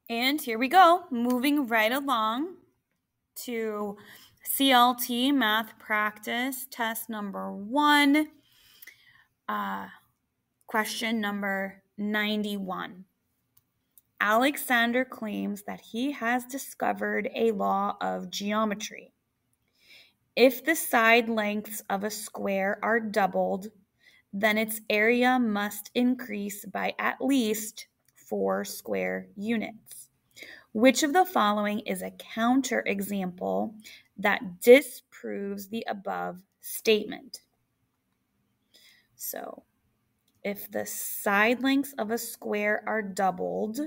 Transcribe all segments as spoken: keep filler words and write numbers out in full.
And here we go, moving right along to C L T math practice test number one, uh, question number ninety-one. Alexander claims that he has discovered a law of geometry. If the side lengths of a square are doubled, then its area must increase by at least four square units. Which of the following is a counterexample that disproves the above statement? So, if the side lengths of a square are doubled,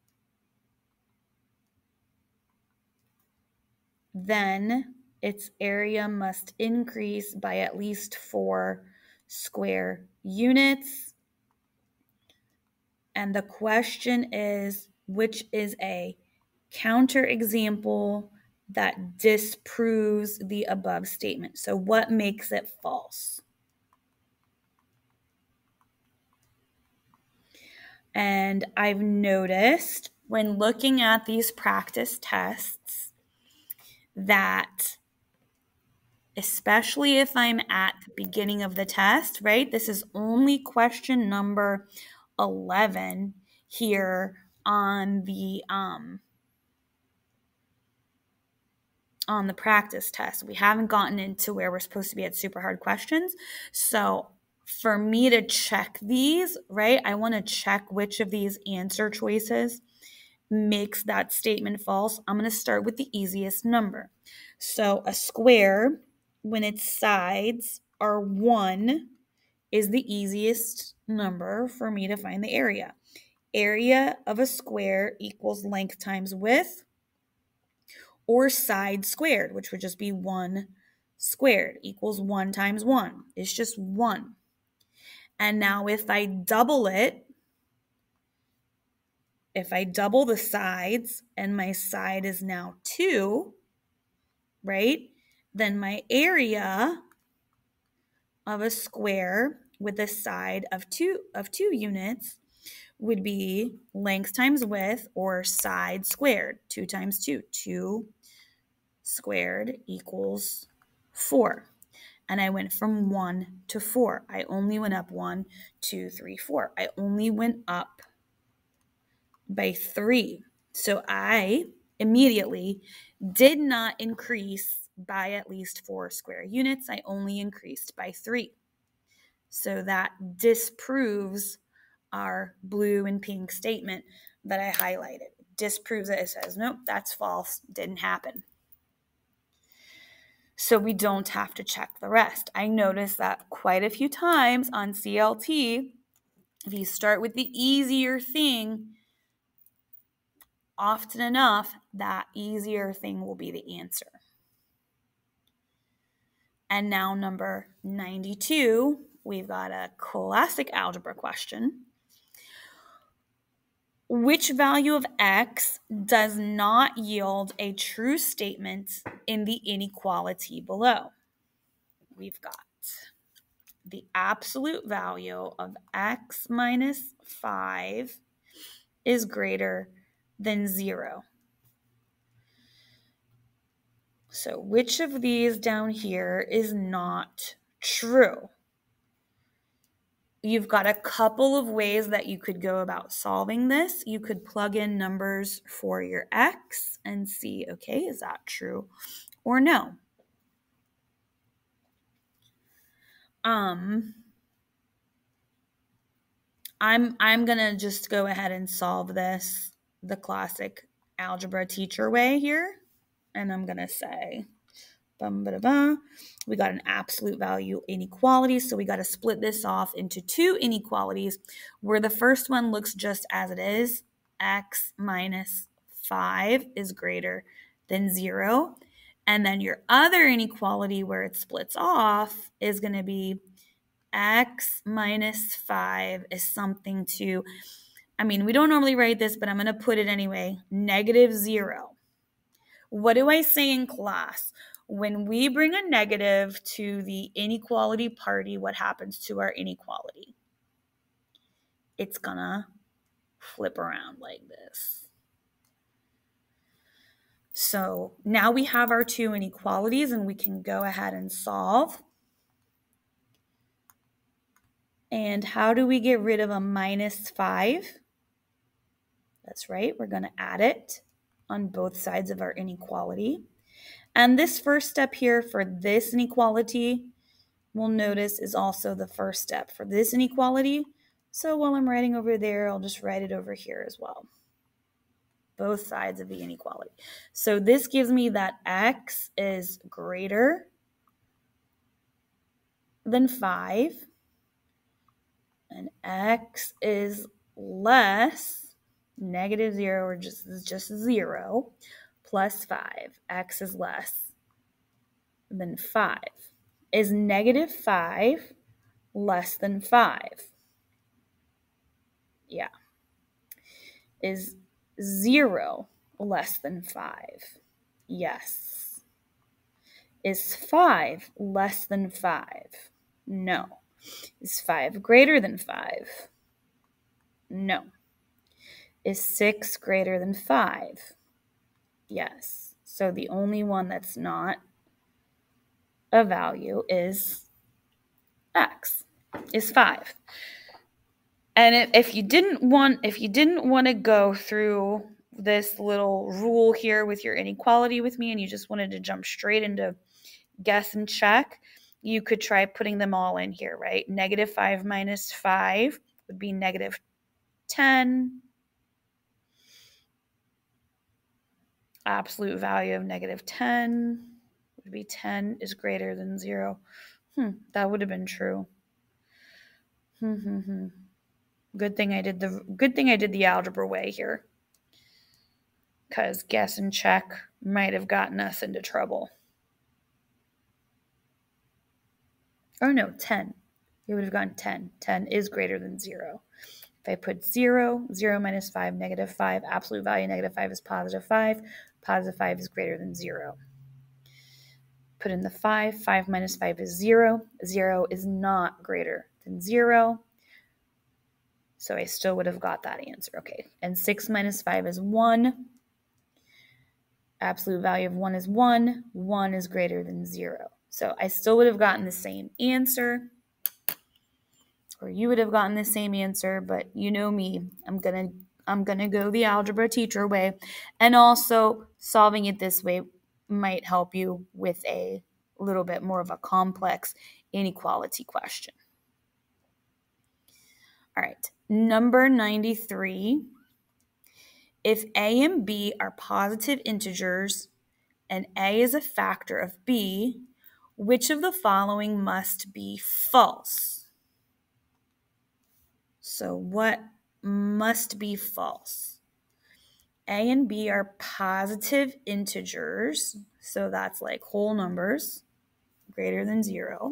then its area must increase by at least four square units. And the question is, which is a counterexample that disproves the above statement? So what makes it false? And I've noticed when looking at these practice tests that, especially if I'm at the beginning of the test, right? This is only question number eleven here on the um, on the practice test. We haven't gotten into where we're supposed to be at super hard questions. So for me to check these, right, I want to check which of these answer choices makes that statement false. I'm going to start with the easiest number. So a square, when its sides are one, is the easiest number for me to find the area. Area of a square equals length times width, or side squared, which would just be one squared, equals one times one. It's just one. And now if I double it, if I double the sides and my side is now two, right, then my area of a square with a side of two of two units would be length times width, or side squared. two times two, two squared equals four. And I went from one to four. I only went up one, two, three, four. I only went up by three. So I immediately did not increase by at least four square units. I only increased by three. So that disproves our blue and pink statement that I highlighted. Disproves it. It says, nope, that's false. Didn't happen. So we don't have to check the rest. I noticed that quite a few times on C L T, if you start with the easier thing, often enough, that easier thing will be the answer. And now number ninety-two, we've got a classic algebra question. Which value of x does not yield a true statement in the inequality below? We've got the absolute value of x minus five is greater than zero. So which of these down here is not true? You've got a couple of ways that you could go about solving this. You could plug in numbers for your x and see, okay, is that true or no? Um, I'm, I'm going to just go ahead and solve this the classic algebra teacher way here. And I'm going to say, bum, ba, da, ba. We got an absolute value inequality. So we got to split this off into two inequalities where the first one looks just as it is. X minus five is greater than zero. And then your other inequality where it splits off is going to be x minus five is something to, I mean, we don't normally write this, but I'm going to put it anyway, negative zero. What do I say in class? When we bring a negative to the inequality party, what happens to our inequality? It's going to flip around like this. So now we have our two inequalities and we can go ahead and solve. And how do we get rid of a minus five? That's right, we're going to add it on both sides of our inequality. And this first step here for this inequality, we'll notice is also the first step for this inequality. So while I'm writing over there, I'll just write it over here as well. Both sides of the inequality. So this gives me that x is greater than five and x is less negative zero or just just zero plus five. X is less than five. Is negative five less than five? Yeah. Is zero less than five? Yes. Is five less than five? No. Is five greater than five? No. Is six greater than five? Yes. So the only one that's not a value is x, is five. And if you didn't want, if you didn't want to go through this little rule here with your inequality with me and you just wanted to jump straight into guess and check, you could try putting them all in here, right? Negative five minus five would be negative ten. Absolute value of negative ten would be ten is greater than zero. Hmm, that would have been true. Hmm, hmm, hmm. Good thing I did the good thing I did the algebra way here, because guess and check might have gotten us into trouble. Oh no, ten. We would have gotten ten. ten is greater than zero. If I put zero, zero minus five, negative five, absolute value negative five is positive five. Positive five is greater than zero. Put in the five. five minus five is zero. zero is not greater than zero. So I still would have got that answer. Okay. And six minus five is one. Absolute value of one is one. one is greater than zero. So I still would have gotten the same answer. Or you would have gotten the same answer, but you know me. I'm going to I'm going to go the algebra teacher way. And also solving it this way might help you with a little bit more of a complex inequality question. All right, number ninety-three. If a and b are positive integers and a is a factor of b, which of the following must be false? So what must be false? A and b are positive integers, so that's like whole numbers greater than zero.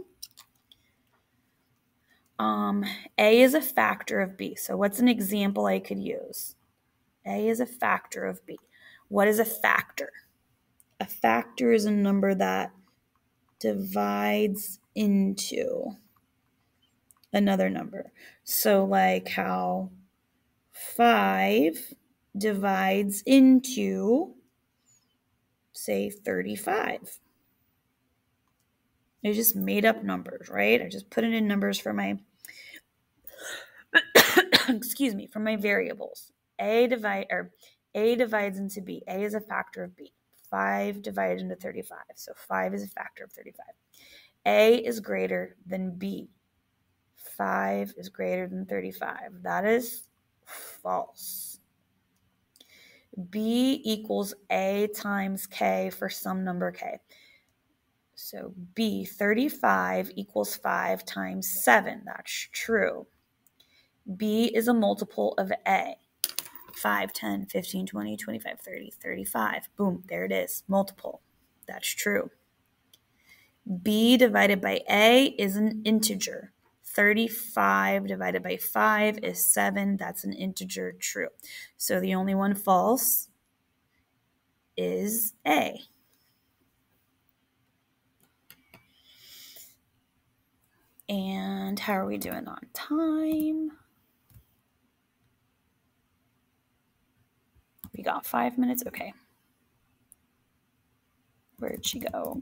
Um, a is a factor of b. So what's an example I could use? A is a factor of b. What is a factor? A factor is a number that divides into another number. So like how five divides into, say, thirty-five. I just made up numbers, right? I just put it in numbers for my, excuse me, for my variables. A divide or A divides into B. A is a factor of B. five divided into thirty-five. So five is a factor of thirty-five. A is greater than B. five is greater than thirty-five. That is false. B equals A times K for some number K. So B, thirty-five equals five times seven. That's true. B is a multiple of A. five, ten, fifteen, twenty, twenty-five, thirty, thirty-five. Boom, there it is. Multiple. That's true. B divided by A is an integer. thirty-five divided by five is seven. That's an integer. True. So the only one false is A. And how are we doing on time? We got five minutes. Okay. Where'd she go?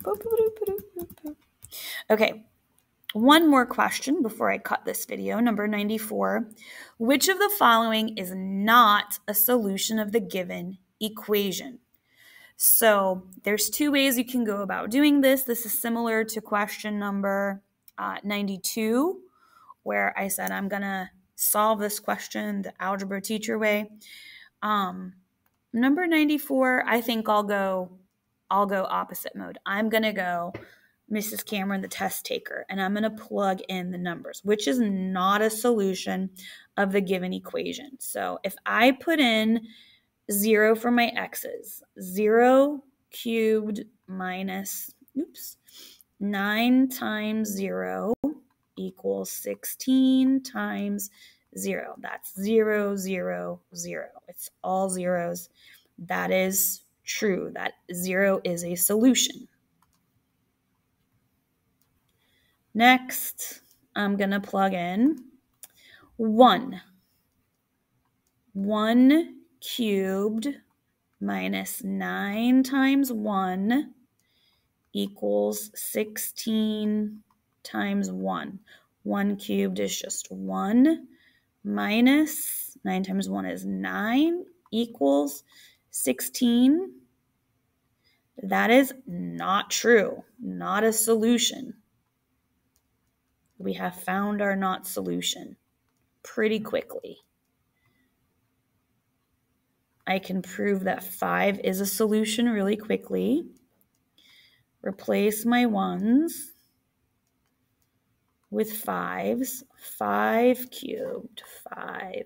Okay, one more question before I cut this video. Number ninety-four. Which of the following is not a solution of the given equation? So there's two ways you can go about doing this. This is similar to question number uh, ninety-two, where I said I'm going to solve this question the algebra teacher way. Um, number ninety-four, I think I'll go, I'll go opposite mode. I'm going to go Missus Cameron, the test taker, and I'm going to plug in the numbers, which is not a solution of the given equation. So if I put in zero for my x's, zero cubed minus, oops, nine times zero equals sixteen times zero. That's zero, zero, zero. It's all zeros. That is true. That zero is a solution. Next, I'm going to plug in one. one cubed minus nine times one equals sixteen times one. one cubed is just one minus nine times one is nine equals sixteen. That is not true, not a solution. We have found our not solution pretty quickly. I can prove that five is a solution really quickly. Replace my ones with fives. five cubed, five,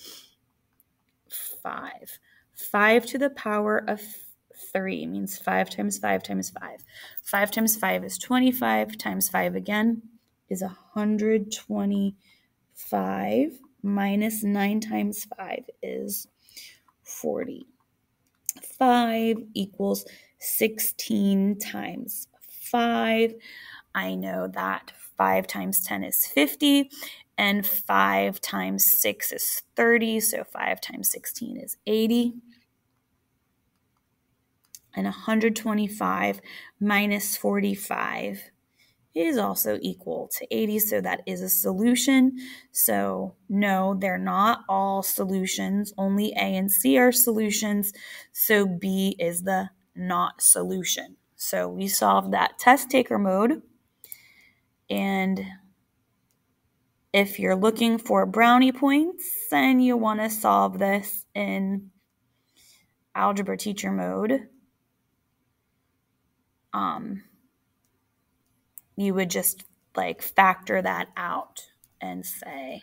five. five to the power of three means five times five times five. five times five is twenty-five, times five again is one hundred twenty-five, minus nine times five is forty. five equals sixteen times five. I know that five times ten is fifty, and five times six is thirty, so five times sixteen is eighty. And one hundred twenty-five minus forty-five is also equal to eighty, so that is a solution. So no, they're not all solutions. Only A and C are solutions, so B is the not solution. So we solved that test taker mode, and if you're looking for brownie points and you want to solve this in algebra teacher mode, um, you would just like factor that out and say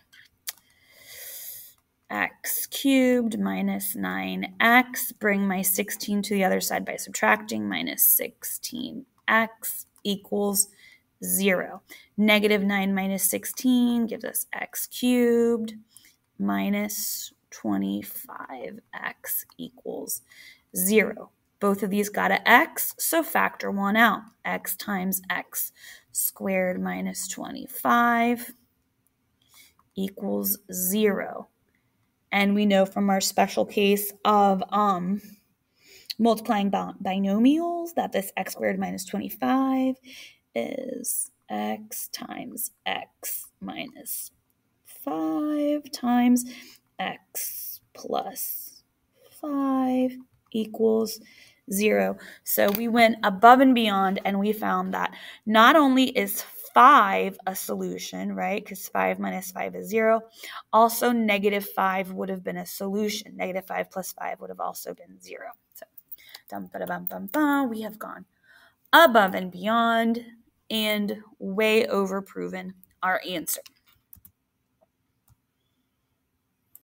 x cubed minus nine x, bring my sixteen to the other side by subtracting, minus sixteen x equals zero. Negative nine minus sixteen gives us x cubed minus twenty-five x equals zero. Both of these got an x, so factor one out. X times x squared minus twenty-five equals zero. And we know from our special case of um, multiplying binomials that this x squared minus twenty-five is x times x minus five times x plus five equals zero. So we went above and beyond, and we found that not only is five a solution, right? Because five minus five is zero. Also, negative five would have been a solution. Negative five plus five would have also been zero. So, dum, ba, bum, bum, bum, we have gone above and beyond and way over proven our answer.